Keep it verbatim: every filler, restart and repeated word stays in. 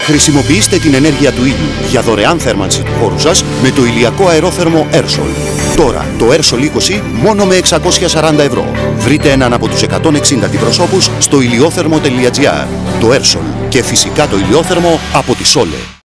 Χρησιμοποιήστε την ενέργεια του ήλιου για δωρεάν θέρμανση του χώρου σας με το ηλιακό αερόθερμο Airsol. Τώρα το Airsol είκοσι μόνο με εξακόσια σαράντα ευρώ. Βρείτε έναν από τους εκατόν εξήντα αντιπροσώπους στο ηλιόθερμο τελεία τζι άρ. Το Airsol και φυσικά το ηλιόθερμο από τη Sole.